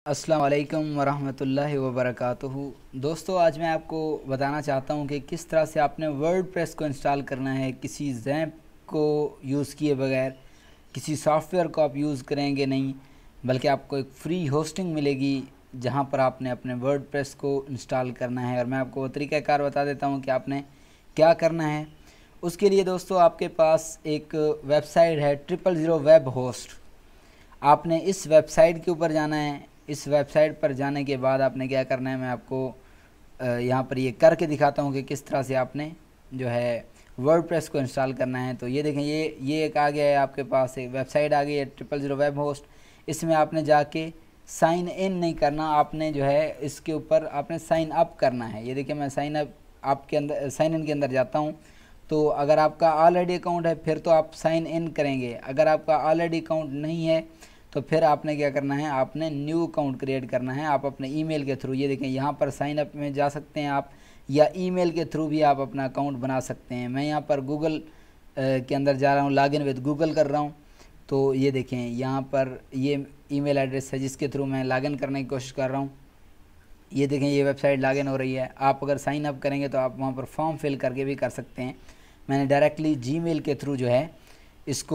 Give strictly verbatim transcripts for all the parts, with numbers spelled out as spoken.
अस्सलाम वालेकुम वरहमतुल्लाहि वबरकातुहू। दोस्तों, आज मैं आपको बताना चाहता हूं कि किस तरह से आपने वर्डप्रेस को इंस्टॉल करना है किसी ज़ैम्प को यूज़ किए बगैर। किसी सॉफ्टवेयर को आप यूज़ करेंगे नहीं, बल्कि आपको एक फ्री होस्टिंग मिलेगी जहां पर आपने अपने वर्डप्रेस को इंस्टॉल करना है। और मैं आपको वो तरीक़ाकार बता देता हूं कि आपने क्या करना है। उसके लिए दोस्तों, आपके पास एक वेबसाइट है ट्रिपल ज़ीरो वेब होस्ट। आपने इस वेबसाइट के ऊपर जाना है। इस वेबसाइट पर जाने के बाद आपने क्या करना है, मैं आपको यहाँ पर ये करके दिखाता हूँ कि किस तरह से आपने जो है वर्डप्रेस को इंस्टॉल करना है। तो ये देखें, ये ये एक आ गया है, आपके पास एक वेबसाइट आ गई है ट्रिपल ज़ीरो वेब होस्ट। इसमें आपने जाके साइन इन नहीं करना, आपने जो है इसके ऊपर आपने साइन अप करना है। ये देखिए, मैं साइन अप आपके अंदर साइन इन के अंदर जाता हूँ। तो अगर आपका ऑलरेडी अकाउंट है फिर तो आप साइन इन करेंगे। अगर आपका ऑलरेडी अकाउंट नहीं है तो फिर आपने क्या करना है, आपने न्यू अकाउंट क्रिएट करना है। आप अपने ईमेल के थ्रू, ये देखें यहाँ पर साइन अप में जा सकते हैं आप, या ईमेल के थ्रू भी आप अपना अकाउंट बना सकते हैं। मैं यहाँ पर गूगल के अंदर जा रहा हूँ, लॉगिन विद गूगल कर रहा हूँ। तो ये देखें, यहाँ पर ये ईमेल एड्रेस है जिसके थ्रू मैं लॉगिन करने की कोशिश कर रहा हूँ। ये देखें, ये वेबसाइट लॉगिन हो रही है। आप अगर साइन अप करेंगे तो आप वहाँ पर फॉर्म फिल करके भी कर सकते हैं। मैंने डायरेक्टली जीमेल के थ्रू जो है इसको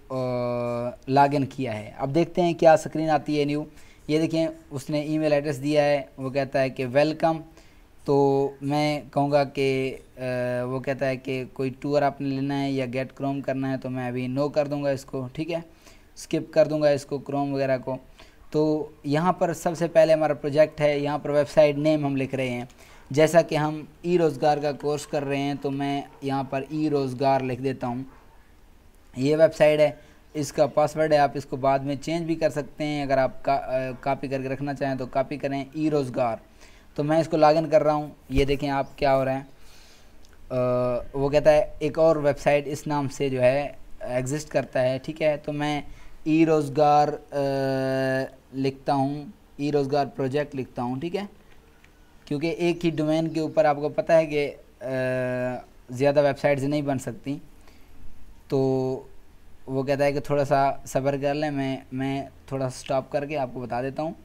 लॉगिन किया है। अब देखते हैं क्या स्क्रीन आती है न्यू। ये देखें, उसने ईमेल एड्रेस दिया है, वो कहता है कि वेलकम। तो मैं कहूँगा कि वो कहता है कि कोई टूर आपने लेना है या गेट क्रोम करना है, तो मैं अभी नो कर दूँगा इसको, ठीक है, स्किप कर दूँगा इसको क्रोम वगैरह को। तो यहाँ पर सबसे पहले हमारा प्रोजेक्ट है, यहाँ पर वेबसाइट नेम हम लिख रहे हैं। जैसा कि हम ई रोज़गार का कोर्स कर रहे हैं तो मैं यहाँ पर ई रोज़गार लिख देता हूँ। ये वेबसाइट है, इसका पासवर्ड है, आप इसको बाद में चेंज भी कर सकते हैं। अगर आप का, कॉपी करके रखना चाहें तो कॉपी करें, ई रोज़गार। तो मैं इसको लॉगिन कर रहा हूँ। ये देखें आप क्या हो रहा है, आ, वो कहता है एक और वेबसाइट इस नाम से जो है एग्जिस्ट करता है, ठीक है। तो मैं ई रोज़गार लिखता हूँ, ई रोज़गार प्रोजेक्ट लिखता हूँ, ठीक है, क्योंकि एक ही डोमेन के ऊपर आपको पता है कि ज़्यादा वेबसाइट्स नहीं बन सकती। तो वो कहता है कि थोड़ा सा सब्र कर लें, मैं मैं थोड़ा स्टॉप करके आपको बता देता हूँ।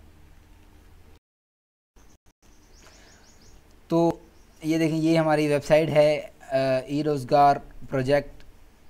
तो ये देखें, ये हमारी वेबसाइट है ई रोज़गार प्रोजेक्ट।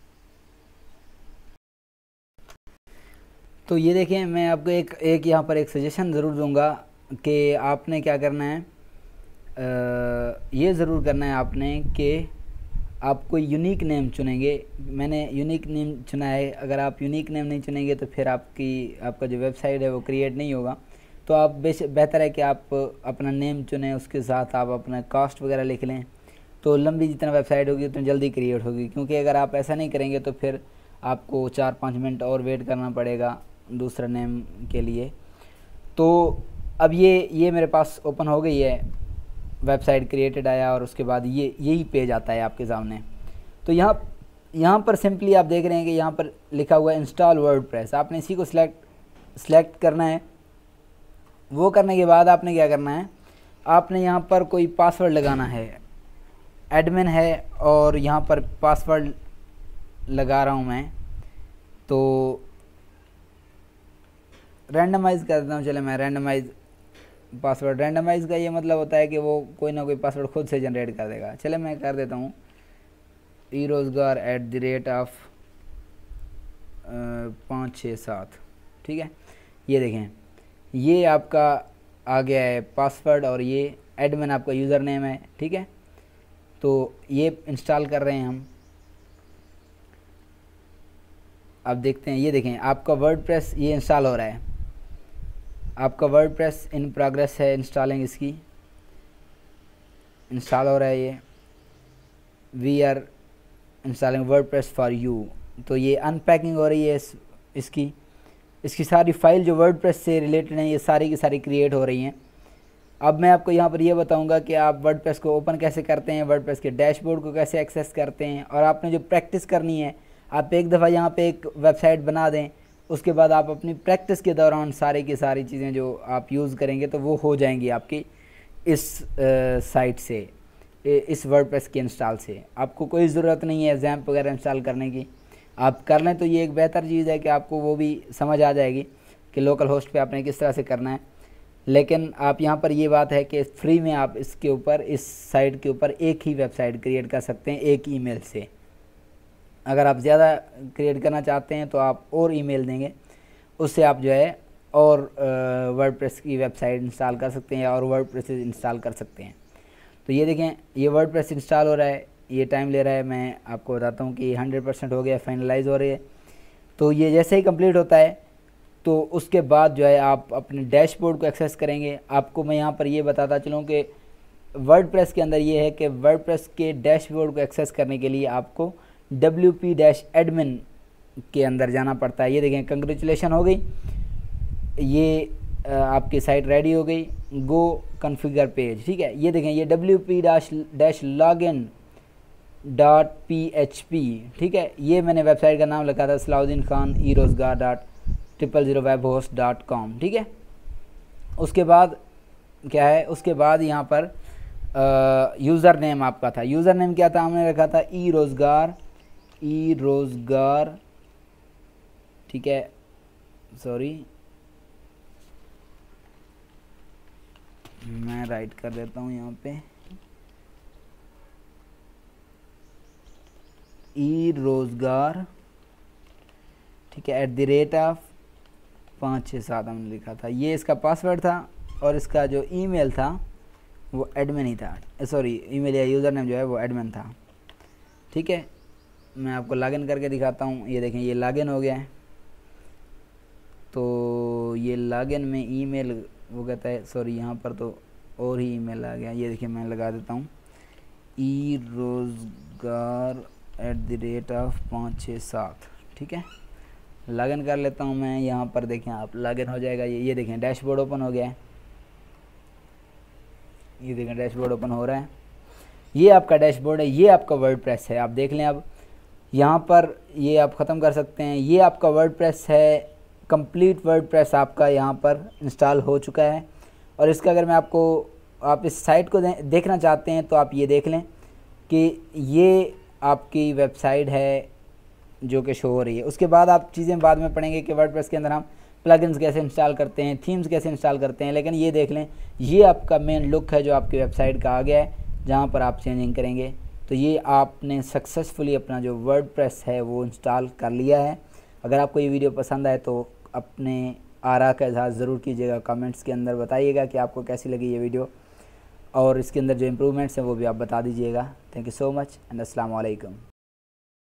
तो ये देखें, मैं आपको एक एक यहाँ पर एक सजेशन ज़रूर दूँगा कि आपने क्या करना है, आ, ये ज़रूर करना है आपने कि आप कोई यूनिक नेम चुनेंगे। मैंने यूनिक नेम चुना है। अगर आप यूनिक नेम नहीं चुनेंगे तो फिर आपकी आपका जो वेबसाइट है वो क्रिएट नहीं होगा। तो आप बेहतर है कि आप अपना नेम चुनें, उसके साथ आप अपना कास्ट वगैरह लिख लें। तो लंबी जितना वेबसाइट होगी उतनी जल्दी क्रिएट होगी, क्योंकि अगर आप ऐसा नहीं करेंगे तो फिर आपको चार पाँच मिनट और वेट करना पड़ेगा दूसरा नेम के लिए। तो अब ये ये मेरे पास ओपन हो गई है, वेबसाइट क्रिएटेड आया और उसके बाद ये यही पेज आता है आपके सामने। तो यहाँ यहाँ पर सिंपली आप देख रहे हैं कि यहाँ पर लिखा हुआ है इंस्टॉल वर्डप्रेस। आपने इसी को सिलेक्ट सिलेक्ट करना है। वो करने के बाद आपने क्या करना है, आपने यहाँ पर कोई पासवर्ड लगाना है। एडमिन है और यहाँ पर पासवर्ड लगा रहा हूँ मैं। तो रैंडमाइज़ कर देता हूँ, चले मैं रैंडमाइज़ पासवर्ड। रैंडमाइज़ का ये मतलब होता है कि वो कोई ना कोई पासवर्ड खुद से जनरेट कर देगा। चले मैं कर देता हूँ ई रोज़गार एट द रेट ऑफ पाँच छः सात, ठीक है। ये देखें, ये आपका आ गया है पासवर्ड और ये एडमिन आपका यूज़र नेम है, ठीक है। तो ये इंस्टॉल कर रहे हैं हम। अब देखते हैं, ये देखें आपका वर्डप्रेस ये इंस्टॉल हो रहा है। आपका वर्डप्रेस इन प्रोग्रेस है, इंस्टॉलिंग इसकी इंस्टॉल हो रहा है। ये we are installing WordPress for you. तो ये अनपैकिंग हो रही है इस, इसकी इसकी सारी फाइल जो वर्डप्रेस से रिलेटेड हैं ये सारी की सारी क्रिएट हो रही हैं। अब मैं आपको यहाँ पर ये बताऊँगा कि आप वर्डप्रेस को ओपन कैसे करते हैं, वर्डप्रेस के डैशबोर्ड को कैसे एक्सेस करते हैं। और आपने जो प्रैक्टिस करनी है, आप एक दफ़ा यहाँ पे एक वेबसाइट बना दें, उसके बाद आप अपनी प्रैक्टिस के दौरान सारी की सारी चीज़ें जो आप यूज़ करेंगे तो वो हो जाएंगी आपकी इस साइट से, इस वर्डप्रेस के इंस्टॉल से। आपको कोई ज़रूरत नहीं है ज़ैम्प वगैरह इंस्टॉल करने की। आप कर लें तो ये एक बेहतर चीज़ है कि आपको वो भी समझ आ जाएगी कि लोकल होस्ट पे आपने किस तरह से करना है। लेकिन आप यहाँ पर ये बात है कि फ्री में आप इसके ऊपर इस साइट के ऊपर एक ही वेबसाइट क्रिएट कर सकते हैं एक ईमेल से। अगर आप ज़्यादा क्रिएट करना चाहते हैं तो आप और ईमेल देंगे, उससे आप जो है और वर्डप्रेस की वेबसाइट इंस्टॉल कर सकते हैं और वर्डप्रेस इंस्टॉल कर सकते हैं। तो ये देखें ये वर्डप्रेस इंस्टॉल हो रहा है, ये टाइम ले रहा है। मैं आपको बताता हूँ कि हंड्रेड परसेंट हो गया, फाइनलाइज हो रही है। तो ये जैसे ही कंप्लीट होता है तो उसके बाद जो है आप अपने डैशबोर्ड को एक्सेस करेंगे। आपको मैं यहाँ पर ये बताता चलूँ कि वर्डप्रेस के अंदर ये है कि वर्डप्रेस के डैशबोर्ड को एक्सेस करने के लिए आपको डब्ल्यू पी डैश एडमिन के अंदर जाना पड़ता है। ये देखें कंग्रेचुलेशन हो गई, ये आपकी साइट रेडी हो गई। गो कॉन्फ़िगर पेज, ठीक है। ये देखें ये W P dash dash log in dot P H P, ठीक है। ये मैंने वेबसाइट का नाम लिखा था Salauddin Khan e Rozgar dot triple zero web host dot com, ठीक है। उसके बाद क्या है, उसके बाद यहाँ पर यूज़र नेम आपका था। यूज़र नेम क्या था, हमने रखा था ई रोज़गार ई रोज़गार ठीक है, सॉरी मैं राइट कर देता हूँ यहाँ पे, ई रोज़गार, ठीक है, एट द रेट ऑफ पाँच छः सात हमने लिखा था। ये इसका पासवर्ड था और इसका जो ईमेल था वो एडमिन ही था, सॉरी ईमेल या यूज़र नेम जो है वो एडमिन था, ठीक है। मैं आपको लॉगिन करके दिखाता हूँ। ये देखें ये लॉगिन हो गया है। तो ये लॉगिन में ईमेल वो कहता है, सॉरी यहाँ पर तो और ही ईमेल आ गया। ये देखिए मैं लगा देता हूँ ई रोज़गार एट द रेट ऑफ पाँच छः सात, ठीक है। लॉगिन कर लेता हूँ मैं। यहाँ पर देखें आप लॉगिन हो जाएगा। ये ये देखें डैशबोर्ड ओपन हो गया है। ये देखें डैशबोर्ड ओपन हो रहा है। ये आपका डैशबोर्ड है, ये आपका वर्डप्रेस है। आप देख लें अब यहाँ पर ये आप ख़त्म कर सकते हैं। ये आपका वर्डप्रेस है, कंप्लीट वर्डप्रेस आपका यहाँ पर इंस्टॉल हो चुका है। और इसका अगर मैं आपको आप इस साइट को दे, देखना चाहते हैं तो आप ये देख लें कि ये आपकी वेबसाइट है जो कि शो हो रही है। उसके बाद आप चीज़ें बाद में पढ़ेंगे कि वर्डप्रेस के अंदर हम प्लगइन्स कैसे इंस्टॉल करते हैं, थीम्स कैसे इंस्टॉल करते हैं। लेकिन ये देख लें ये आपका मेन लुक है जो आपकी वेबसाइट का आ गया है, जहाँ पर आप चेंजिंग करेंगे। तो ये आपने सक्सेसफुली अपना जो वर्डप्रेस है वो इंस्टॉल कर लिया है। अगर आपको ये वीडियो पसंद आए तो अपने आरा का इज़हार ज़रूर कीजिएगा, कमेंट्स के अंदर बताइएगा कि आपको कैसी लगी ये वीडियो, और इसके अंदर जो इम्प्रूवमेंट्स हैं वो भी आप बता दीजिएगा। Thank you so much and अस्सलाम वालेकुम।